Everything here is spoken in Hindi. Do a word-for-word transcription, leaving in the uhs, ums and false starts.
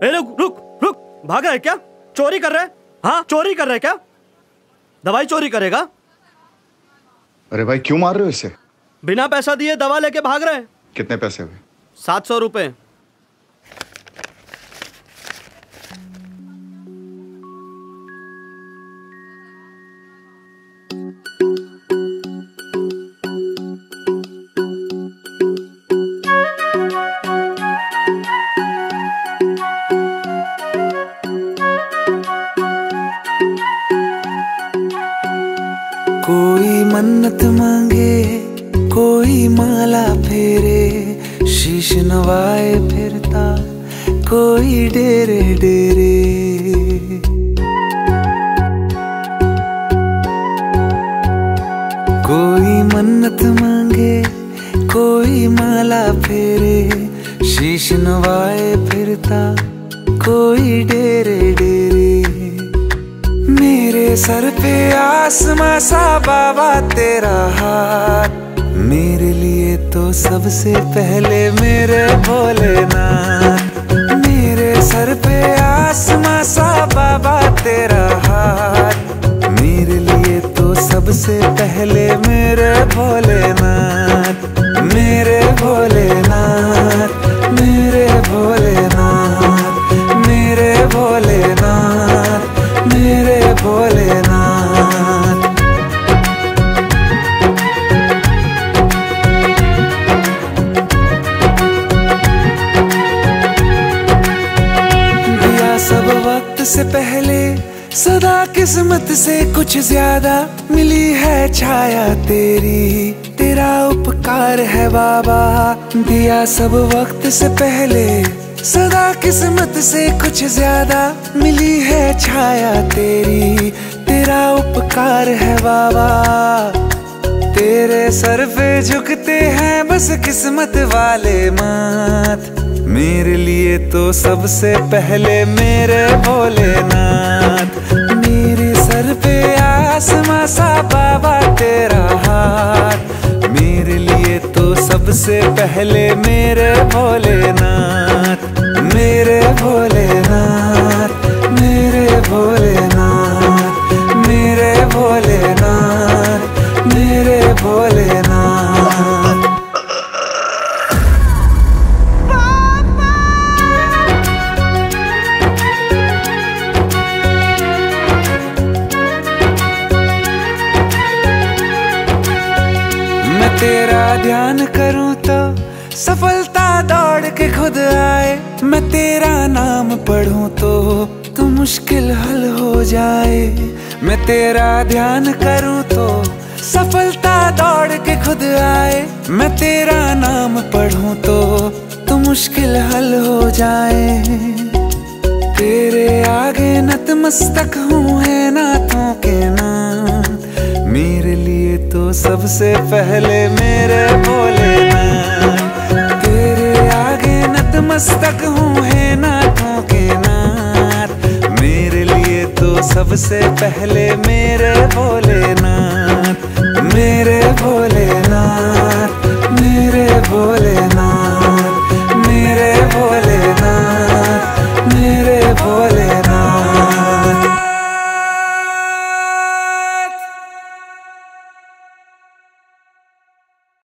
ए रुक रुक रुक, भागा है क्या? चोरी कर रहा है? हाँ चोरी कर रहा है क्या? दवाई चोरी करेगा? अरे भाई क्यों मार रहे हो इसे? बिना पैसा दिए दवा लेके भाग रहे हैं। कितने पैसे हुए? सात सौ रुपए। कोई मन्नत मांगे, कोई माला फेरे, शीश नवाए फिरता कोई डेरे डेरे। कोई मन्नत मांगे, कोई माला फेरे, शीश नवाए फिरता कोई डेरे डेरे। मेरे सर पे आसमां सा बाबा तेरा हाथ, मेरे लिए तो सबसे पहले मेरे भोलेनाथ। मेरे सर पे आसमां सा बाबा तेरा हाथ, मेरे लिए तो सबसे पहले मेरे भोलेनाथ। मेरे भोलेनाथ, मेरे भोलेनाथ, मेरे भोलेनाथ, मेरे भोलेनाथ। दिया सब वक्त से पहले, सदा किस्मत से कुछ ज्यादा, मिली है छाया तेरी, तेरा उपकार है बाबा। दिया सब वक्त से पहले, सदा किस्मत से कुछ ज्यादा, मिली है छाया तेरी, तेरा उपकार है बाबा। तेरे सर पे झुकते हैं बस किस्मत वाले माथ, मेरे लिए तो सबसे पहले मेरे भोलेनाथ। मेरे सर पे आसमां सा बाबा तेरा हाथ, मेरे लिए तो सबसे पहले मेरे भोलेनाथ। मेरे भोलेनाथ, मेरे भोलेनाथ, मेरे भोलेनाथ, मेरे भोलेनाथ। मैं तेरा ध्यान करूं तो सफलता दौड़ के खुद आए, मैं तेरा नाम पढ़ूं तो तो मुश्किल हल हो जाए। मैं तेरा ध्यान करूं तो सफलता दौड़ के खुद आए, मैं तेरा नाम पढ़ूं तो तो मुश्किल हल हो जाए। तेरे आगे नतमस्तक हूँ है नाथों के नाथ, मेरे लिए तो सबसे पहले मेरे भोलेनाथ। तेरे आगे नतमस्तक हूँ है नाथों के नाथ, मेरे लिए तो सबसे पहले मेरे भोले।